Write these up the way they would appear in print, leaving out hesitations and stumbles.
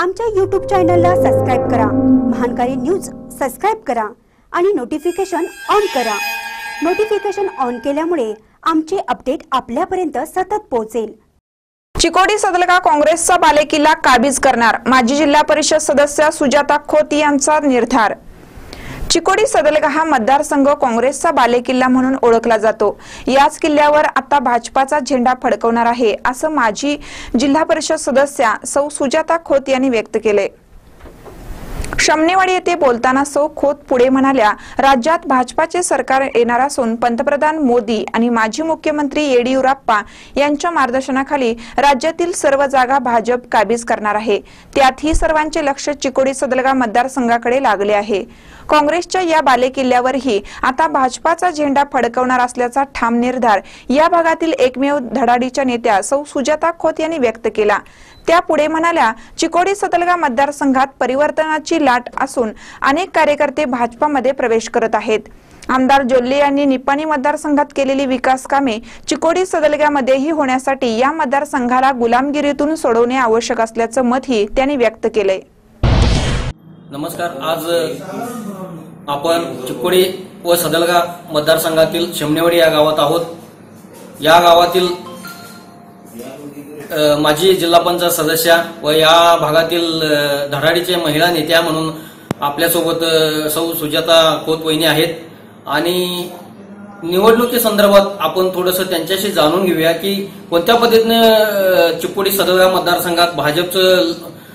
आमच्या YouTube चॅनलला subscribe करा, महानकारी न्यूज सबस्क्राइब करा आणि नोटिफिकेशन ऑन करा। नोटिफिकेशन ऑन केल्यामुळे आमचे अपडेट आपल्यापर्यंत सतत पोहोचेल। चिकोडी सदलगा काँग्रेसचा बालेकिल्ला काबीज करणार, माजी जिल्हा परिषद सदस्य सुजाता खोत यांचा निर्धार। चिकोडी सदलगा हा मतदारसंघ काँग्रेसचा बालेकिल्ला म्हणून ओळखला जातो। याच किल्ल्यावर आता भाजपाचा झेंडा फडकवणार आहे असं माजी जिल्हा परिषद सदस्य सौ सुजाता खोत यांनी व्यक्त केले। शमनेवाडी येथे बोलताना सौ खोत पुढे म्हणाल्या, राज्यात भाजपाचे सरकार येणार असून पंतप्रधान मोदी आणि माजी मुख्यमंत्री येडियुराप्पा यांच्या मार्गदर्शनाखाली राज्यातील सर्व जागा भाजप काबीज करणार आहे। त्यातही सर्वांचे लक्ष चिकोडी सदलगा मतदारसंघाकडे लागले आहे। काँग्रेसच्या या बालेकिल्ल्यावरही आता भाजपाचा झेंडा फडकवणार असल्याचा ठाम निर्धार या भागातील एकमेव धडाडीच्या नेत्या सौ सुजाता खोत यांनी व्यक्त केला। त्या पुढे म्हणाल्या, चिकोडी सदलगा मतदारसंघात परिवर्तनाची लाट असून अनेक कार्यकर्ते भाजपामध्ये प्रवेश करत आहेत। आमदार जोल्ले यांनी निपाणी मतदारसंघात केलेली विकास कामे चिकोडी सदलग्यामध्येही होण्यासाठी या मतदारसंघाला गुलामगिरीतून सोडवणे आवश्यक असल्याचं मतही त्यांनी व्यक्त केले। नमस्कार, आज आपण चिकोडी व सदलगा मतदारसंघातील शमनेवाडी या गावात आहोत। या गावातील माजी जिल्हा पंचायत सदस्य व या भागातील धडाडीचे महिला नेत्या म्हणून आपल्यासोबत सौ सुजाता खोत वहिनी आहेत आणि निवडणुकीसंदर्भात आपण थोडंसं त्यांच्याशी जाणून घेऊया की कोणत्या पद्धतीने चिकोडी सदलगा मतदारसंघात भाजपचं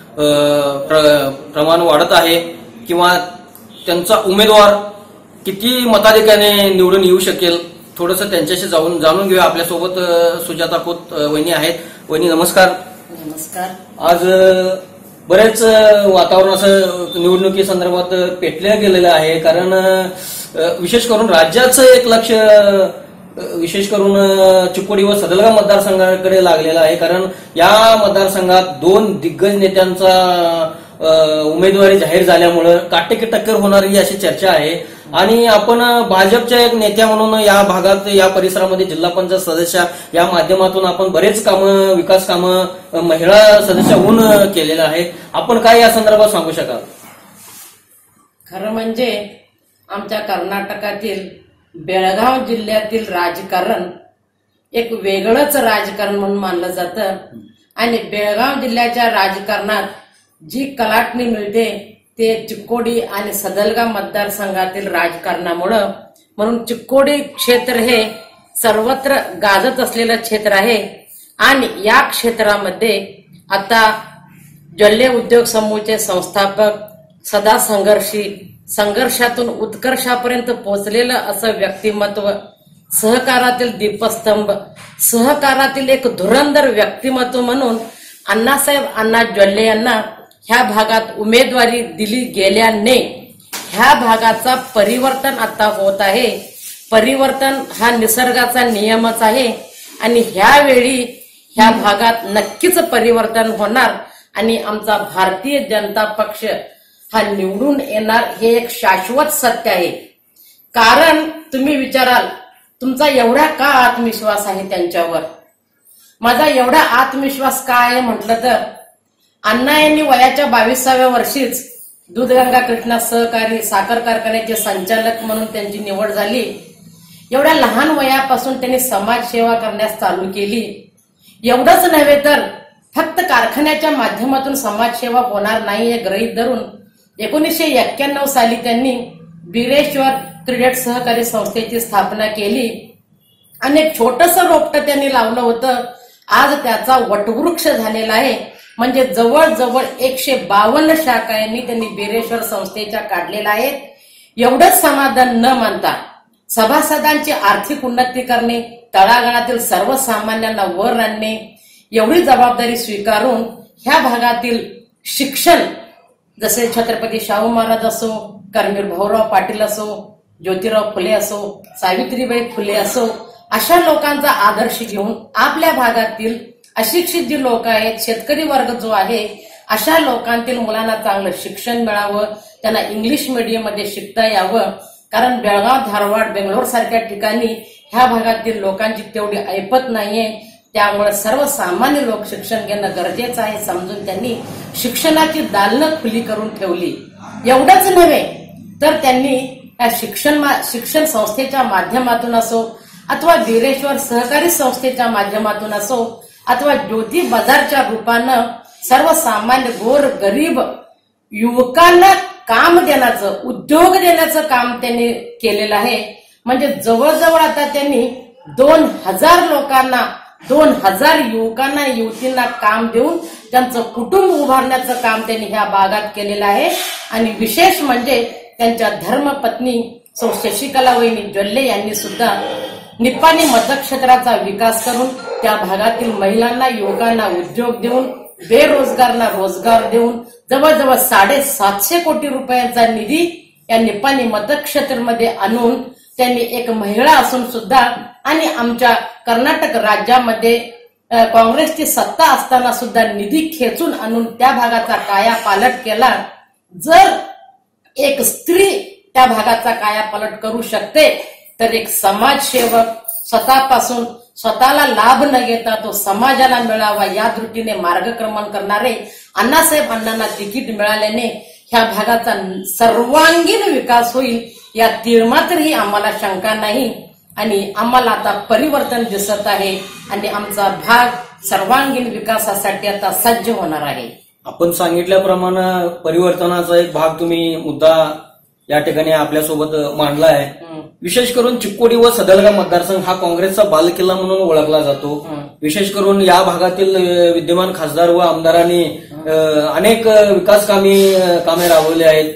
प्रमाण वाढत आहे किंवा त्यांचा उमेदवार किती मताधिक्याने निवडून येऊ शकेल, थोडंसं त्यांच्याशी जाणून घेऊया। आपल्यासोबत सुजाता खोत वहिनी आहेत। वहिनी नमस्कार। नमस्कार। आज बरेच वातावरण असं निवडणुकी संदर्भात पेटलं गेलेलं आहे, कारण विशेष करून राज्याचं एक लक्ष विशेष करून चिकोडी व सदलगा मतदारसंघाकडे लागलेलं आहे, कारण या मतदारसंघात दोन दिग्गज नेत्यांचा उमेदवारी जाहीर झाल्यामुळे काटेकी टक्कर होणारी अशी चर्चा आहे आणि आपण भाजपच्या एक नेत्या म्हणून या भागात या परिसरामध्ये जिल्हा पंचायत सदस्य या माध्यमातून आपण बरेच कामं विकास कामं महिला सदस्य होऊन केलेलं आहे। आपण काय या संदर्भात सांगू शकाल? खरं म्हणजे आमच्या कर्नाटकातील बेळगाव जिल्ह्यातील राजकारण एक वेगळंच राजकारण म्हणून मानलं जातं आणि बेळगाव जिल्ह्याच्या राजकारणात जी कलाटणी मिळते ते चिकोडी आणि सदलगा मतदारसंघातील राजकारणामुळं, म्हणून चिकोडी क्षेत्र हे सर्वत्र गाजत असलेलं क्षेत्र आहे आणि या क्षेत्रामध्ये आता जोल्ले उद्योग समूहाचे संस्थापक, सदा संघर्षातून उत्कर्षापर्यंत पोहोचलेलं असं व्यक्तिमत्व, सहकारातील दीपस्तंभ, सहकारातील एक धुरंधर व्यक्तिमत्व म्हणून अण्णासाहेब अण्णा जोल्ले यांना ह्या भागात उमेदवारी दिली गेल्याने ह्या भागाचा परिवर्तन आता होत आहे। परिवर्तन हा निसर्गाचा नियमच आहे आणि ह्यावेळी ह्या भागात नक्कीच परिवर्तन होणार आणि आमचा भारतीय जनता पक्ष हा निवडून येणार हे एक शाश्वत सत्य आहे। कारण तुम्ही विचाराल, तुमचा एवढा का आत्मविश्वास आहे त्यांच्यावर? माझा एवढा आत्मविश्वास का आहे म्हटलं तर अण्णा यांनी वयाच्या 22व्या वर्षीच दूधगंगा कृष्णा सहकारी साखर कारखान्याचे संचालक म्हणून त्यांची निवड झाली। एवढ्या लहान वयापासून त्यांनी समाजसेवा करण्यास चालू केली। एवढंच नव्हे तर फक्त कारखान्याच्या माध्यमातून समाजसेवा होणार नाही हे गृहीत धरून 1991 साली त्यांनी बिरेश्वर क्रेडिट सहकारी संस्थेची स्थापना केली आणि एक छोटंसं रोपटं त्यांनी लावलं होतं। आज त्याचा वटवृक्ष झालेला आहे, म्हणजे जवळजवळ 152 शाखा यांनी त्यांनी बिरेश्वर संस्थेच्या काढलेल्या आहेत। एवढंच समाधान न मानता सभासदांची आर्थिक उन्नती करणे, तळागाळातील सर्वसामान्यांना वर आणणे एवढी जबाबदारी स्वीकारून ह्या भागातील शिक्षण, जसे छत्रपती शाहू महाराज असो, कर्मवीर भाऊराव पाटील असो, ज्योतिराव फुले असो, सावित्रीबाई फुले असो, अशा लोकांचा आदर्श घेऊन आपल्या भागातील अशिक्षित जी लोक आहेत, शेतकरी वर्ग जो आहे, अशा लोकांतील मुलांना चांगलं शिक्षण मिळावं, त्यांना इंग्लिश मीडियम मध्ये शिकता यावं। कारण बेळगाव, धारवाड, बेंगलोर सारख्या ठिकाणी ह्या भागातील लोकांची तेवढी ऐपत नाहीये त्यामुळे सर्वसामान्य लोक शिक्षण घेणं गरजेचं आहे समजून त्यांनी शिक्षणाची दालनं खुली करून ठेवली. एवढंच नव्हे तर त्यांनी शिक्षण संस्थेच्या माध्यमातून असो अथवा वीरेश्वर सहकारी संस्थेच्या माध्यमातून असो अथवा ज्योती बाजारच्या रूपानं सर्वसामान्य गोर गरीब युवकांना काम देण्याचं उद्योग देण्याचं काम त्यांनी केलेलं आहे. म्हणजे जवळजवळ आता त्यांनी 2000 लोकांना 2000 युवकांना युवतींना काम देऊन त्यांचं कुटुंब उभारण्याचं काम त्यांनी ह्या भागात केलेलं आहे. आणि विशेष म्हणजे त्यांच्या धर्मपत्नी सौ शशिकला वहिनी जोल्ले यांनी सुद्धा निपाणी मतक्षेत्राचा विकास करून त्या भागातील महिलांना युवकांना उद्योग देऊन बेरोजगारांना रोजगार देऊन जवळजवळ 750 कोटी रुपयांचा निधी या निपाणी मतक्षेत्रामध्ये आणून त्यांनी एक महिला असून सुद्धा आणि आमच्या कर्नाटक राज्यामध्ये काँग्रेसची सत्ता असताना सुद्धा निधी खेचून आणून त्या भागाचा कायापालट केला. जर एक स्त्री त्या भागाचा कायापालट करू शकते तर एक समाजसेवक स्वतःपासून स्वतःला लाभ न घेता तो समाजाला मिळावा या दृष्टीने मार्गक्रमण करणारे अण्णासाहेब अण्णांना तिकीट मिळाल्याने ह्या भागाचा सर्वांगीण विकास होईल या तीळमात्रही आम्हाला शंका नाही. आणि आम्हाला आता परिवर्तन दिसत आहे आणि आमचा भाग सर्वांगीण विकासासाठी आता सज्ज होणार आहे. आपण सांगितल्याप्रमाणे परिवर्तनाचा एक भाग तुम्ही मुद्दा या ठिकाणी आपल्यासोबत मांडला आहे. विशेष करून चिक्कोडी व सदलगा मतदारसंघ हा काँग्रेसचा बालकिल्ला म्हणून ओळखला जातो. विशेष करून या भागातील विद्यमान खासदार व आमदारांनी अनेक विकास कामे राबवली आहेत.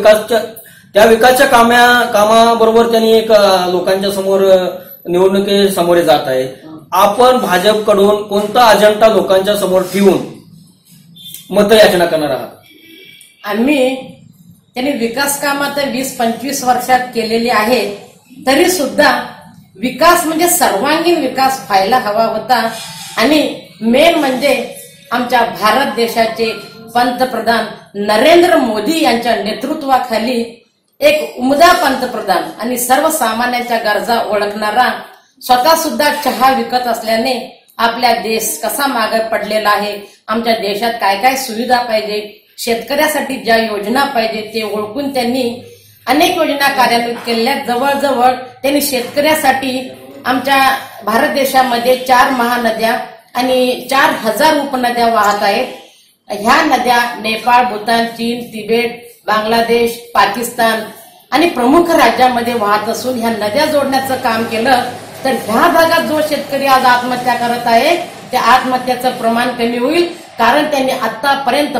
त्या विकासच्या कामाबरोबर त्यांनी एक लोकांच्या समोर निवडणुकी सामोरे जात आहे. आपण भाजपकडून कोणता अजेंडा लोकांच्या समोर ठेवून मतयाचना करणार आहात? आम्ही त्यांनी विकास कामं तर 20-25 वर्षात केलेली आहेत तरी सुद्धा विकास म्हणजे सर्वांगीण विकास व्हायला हवा होता. आणि मेन म्हणजे आमच्या भारत देशाचे पंतप्रधान नरेंद्र मोदी यांच्या नेतृत्वाखाली एक उमदा पंतप्रधान आणि सर्वसामान्यांच्या गरजा ओळखणारा स्वतः सुद्धा चहा विकत असल्याने आपला देश कसा मागे पडलेला आहे. आमच्या देशात काय काय सुविधा पाहिजे शेतकऱ्यासाठी ज्या योजना पाहिजे ते ओळखून त्यांनी अनेक योजना कार्यान्वित केलेल्या. जवळजवळ त्यांनी शेतकऱ्यासाठी आमच्या भारत देशामध्ये 4 महानद्या आणि 4000 उपनद्या वाहत आहेत. ह्या नद्या नेपाळ, भूतान, चीन, तिबेट, बांगलादेश, पाकिस्तान आणि प्रमुख राज्यामध्ये वाहत असून ह्या नद्या जोडण्याचं काम केलं तर ह्या भागात जो शेतकरी आज आत्महत्या करत आहे त्या आत्महत्याचं प्रमाण कमी होईल. कारण त्यांनी आतापर्यंत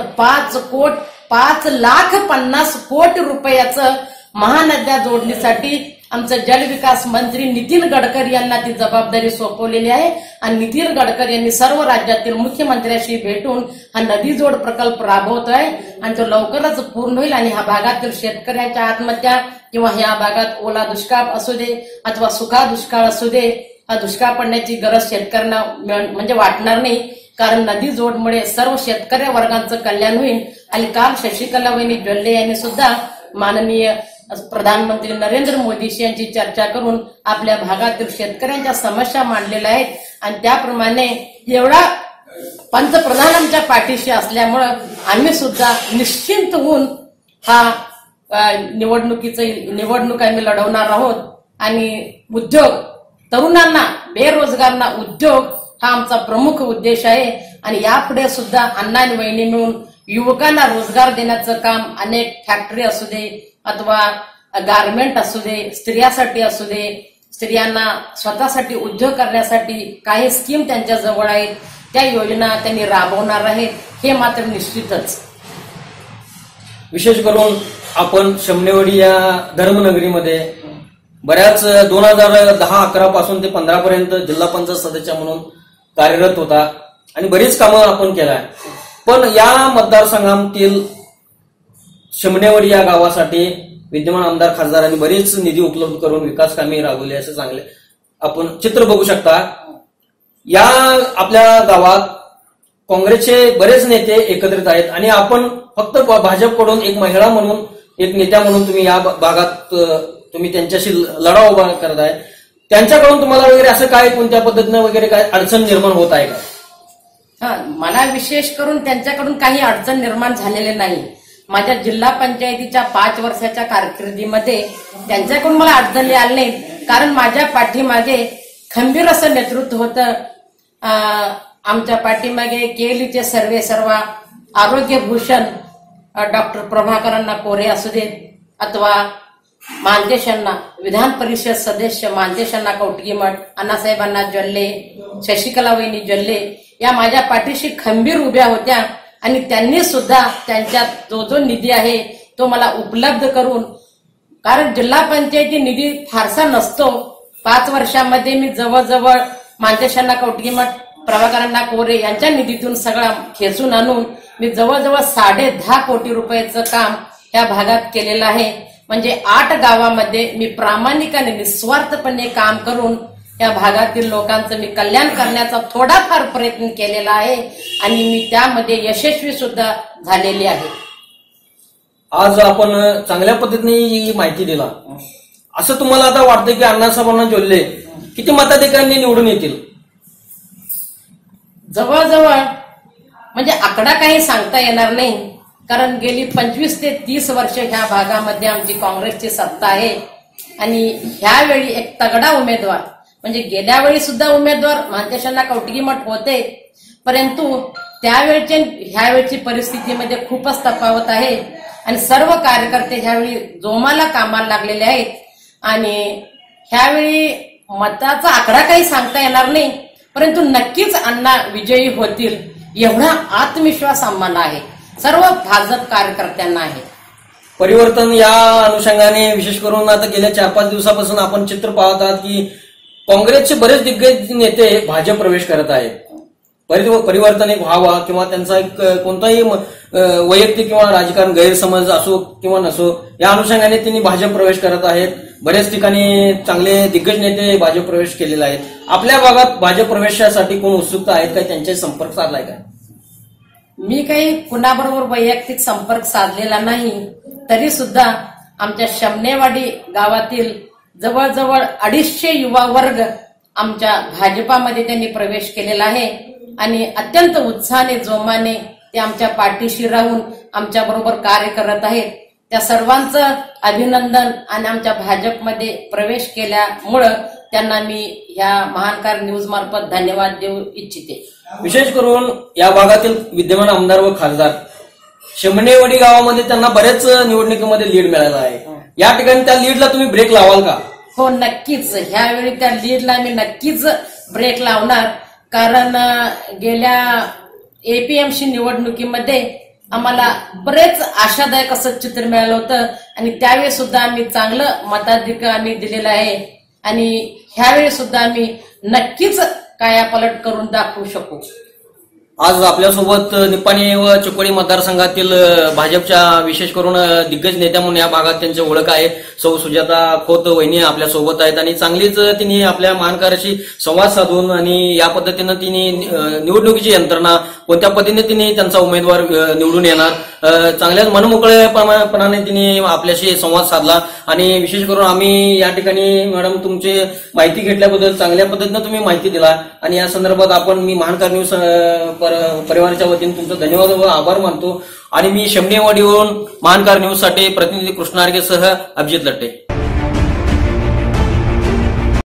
5,50,00,000 कोटी रुपयाचं महानद्या जोडणीसाठी आमचं जलविकास मंत्री नितीन गडकरी यांना ती जबाबदारी सोपवलेली आहे. आणि नितीन गडकरी यांनी सर्व राज्यातील मुख्यमंत्र्यांशी भेटून हा नदी जोड प्रकल्प राबवतोय आणि तो लवकरच पूर्ण होईल. आणि ह्या भागातील शेतकऱ्यांच्या आत्महत्या किंवा ह्या भागात ओला दुष्काळ असू दे अथवा सुका दुष्काळ असू दे हा दुष्काळ पडण्याची गरज शेतकऱ्यांना म्हणजे वाटणार नाही. कारण नदी जोडमुळे सर्व शेतकरी वर्गांचं कल्याण होईल. आणि काल शशिकला वहिनी जोल्ले यांनी सुद्धा माननीय प्रधानमंत्री नरेंद्र मोदीशी यांची चर्चा करून आपल्या भागातील शेतकऱ्यांच्या समस्या मांडलेल्या आहेत. आणि त्याप्रमाणे एवढा पंतप्रधान आमच्या पाठीशी असल्यामुळं आम्ही सुद्धा निश्चिंत होऊन हा निवडणूक आम्ही लढवणार आहोत. आणि उद्योग तरुणांना बेरोजगारांना उद्योग हा आमचा प्रमुख उद्देश आहे. आणि यापुढे सुद्धा अण्णा आणि वहिनी मिळून युवकांना रोजगार देण्याचं काम अनेक फॅक्टरी असू दे अथवा गारमेंट असू दे स्त्रियांसाठी असू दे स्त्रियांना स्वतःसाठी उद्योग करण्यासाठी काही स्कीम त्यांच्या जवळ आहेत त्या योजना त्यांनी राबवणार आहेत हे मात्र निश्चितच. विशेष करून आपण शमनेवाडी या धर्मनगरीमध्ये बऱ्याच 2010-11 पासून ते 15 पर्यंत जिल्हा पंचायत सदस्य म्हणून कार्यरत होता आणि बरीच कामं आपण केलाय. पण या मतदारसंघातील शमनेवाडी या गावासाठी विद्यमान आमदार खासदारांनी बरीच निधी उपलब्ध करून विकास कामे राबवली असं चांगले आपण चित्र बघू शकता. या आपल्या गावात काँग्रेसचे बरेच नेते एकत्रित आहेत आणि आपण फक्त भाजपकडून एक महिला म्हणून एक नेत्या म्हणून तुम्ही या भागात तुम्ही त्यांच्याशी लढा उभा करताय. त्यांच्याकडून तुम्हाला वगैरे असं काय कोणत्या पद्धतीनं वगैरे काय अडचण निर्माण होत आहे का? मला विशेष करून त्यांच्याकडून काही अडचण निर्माण झालेली नाही. माझ्या जिल्हा पंचायतीच्या 5 वर्षाच्या कारकिर्दीमध्ये त्यांच्याकडून मला अडचणी आली नाही, कारण माझ्या पाठीमागे खंबीर असं नेतृत्व होतं. आमच्या पाठीमागे केलीचे सर्वेसर्वा आरोग्यभूषण डॉक्टर प्रभाकरांना कोरे असू देत, अथवा मानदेशांना विधान परिषद सदस्य मानदेशांना कौटगीमठ, अण्णासाहेबांना जल्ले, शशिकलावहिनी जल्ले या माझ्या पाठीशी खंबीर उभ्या होत्या. आणि त्यांनी सुद्धा त्यांच्यात जो निधी आहे तो मला उपलब्ध करून, कारण जिल्हा पंचायती निधी फारसा नसतो, 5 वर्षामध्ये मी जवळजवळ मानदेशांना कौटगीमठ, प्रभाकरांना कोरे यांच्या निधीतून सगळा खेचून आणून मी जवळजवळ 10.5 कोटी रुपयाचं काम या भागात केलेलं आहे. म्हणजे 8 गावामध्ये मी प्रामाणिकाने निस्वार्थपणे काम करून या भागातील लोकांचं मी कल्याण करण्याचा थोडाफार प्रयत्न केलेला आहे आणि मी त्यामध्ये यशस्वी सुद्धा झालेली आहे. आज आपण चांगल्या पद्धतीने ही माहिती दिला. असं तुम्हाला आता वाटतं की अण्णासाहेबांना जोडले किती मताधिकाऱ्यांनी निवडून येतील? जवळजवळ म्हणजे आकडा काही सांगता येणार नाही, कारण गेली 25 ते 30 वर्ष ह्या भागामध्ये आमची काँग्रेसची सत्ता आहे. आणि ह्यावेळी एक तगडा उमेदवार, म्हणजे गेल्या वेळी सुद्धा उमेदवार मानदेशांना कौटगीमठ होते, परंतु त्यावेळचे ह्यावेळची परिस्थितीमध्ये खूपच तफावत आहे. आणि सर्व कार्यकर्ते ह्यावेळी जोमाला कामाला लागलेले आहेत. आणि ह्यावेळी मताचा आकडा काही सांगता येणार नाही, परंतु नक्कीच अण्णा विजयी होतील एवढा आत्मविश्वास आम्हाला आहे, सर्व भाजप कार्यकर्त्यांना आहे. परिवर्तन या अनुषंगाने विशेष करून आता गेल्या 4-5 दिवसापासून आपण चित्र पाहत आहात की काँग्रेसचे बरेच दिग्गज नेते भाजप प्रवेश करत आहेत. परिवर्तन एक व्हावा किंवा त्यांचा एक कोणताही वैयक्तिक किंवा राजकारण गैरसमज असो किंवा नसो, या अनुषंगाने त्यांनी भाजप प्रवेश करत आहेत. बऱ्याच ठिकाणी चांगले दिग्गज नेते भाजप प्रवेश केलेले आहेत. आपल्या भागात भाजप प्रवेशासाठी कोण उत्सुकता आहेत का? त्यांच्याशी संपर्क साधलाय का? मी काही कुणाबरोबर वैयक्तिक संपर्क साधलेला नाही, तरी सुद्धा आमच्या शमनेवाडी गावातील जवळजवळ 250 युवा वर्ग आमच्या भाजपामध्ये त्यांनी प्रवेश केलेला आहे. आणि अत्यंत उत्साहाने जोमाने ते आमच्या पाठीशी राहून आमच्या बरोबर कार्य करत आहेत. त्या सर्वांचं अभिनंदन आणि आमच्या भाजपमध्ये प्रवेश केल्यामुळं त्यांना मी या महानकार न्यूज मार्फत धन्यवाद देऊ इच्छिते. विशेष करून या भागातील विद्यमान आमदार व खासदार शमनेवाडी गावामध्ये त्यांना बरेच निवडणुकीमध्ये लीड मिळाला आहे. या ठिकाणी त्या लीडला तुम्ही ब्रेक लावाल का? हो, नक्कीच. ह्यावेळी त्या लीडला मी नक्कीच ब्रेक लावणार, कारण गेल्या एपीएमसी निवडणुकीमध्ये आम्हाला बरेच आशादायक असं चित्र मिळालं होतं आणि त्यावेळी सुद्धा आम्ही चांगलं मताधिक्य आम्ही दिलेलं आहे. आणि ह्यावेळी सुद्धा आम्ही नक्कीच कायापालट करून दाखवू शकू. आज आपल्यासोबत निपाणी व चिकोडी मतदारसंघातील भाजपच्या विशेष करून दिग्गज नेत्या म्हणून या भागात त्यांची ओळख आहे सौ सुजाता खोत वहिनी आपल्यासोबत आहेत. आणि चांगलीच तिने आपल्या महानकाराशी संवाद साधून आणि या पद्धतीनं तिने निवडणुकीची यंत्रणा कोणत्या पद्धतीने तिने त्यांचा उमेदवार निवडून येणार चांगल्याच मनमोकळेपणाने तिने आपल्याशी संवाद साधला. आणि विशेष करून आम्ही या ठिकाणी मॅडम तुमची माहिती घेतल्याबद्दल चांगल्या पद्धतीनं तुम्ही माहिती दिला. आणि या संदर्भात मी महानकार न्यूज परिवाराच्या वतीने तुमचा धन्यवाद व आभार मानतो. आणि मी शमनेवाडीवरून महानकार न्यूज साठी प्रतिनिधी कृष्णार्गेसह अभिजित लट्टे.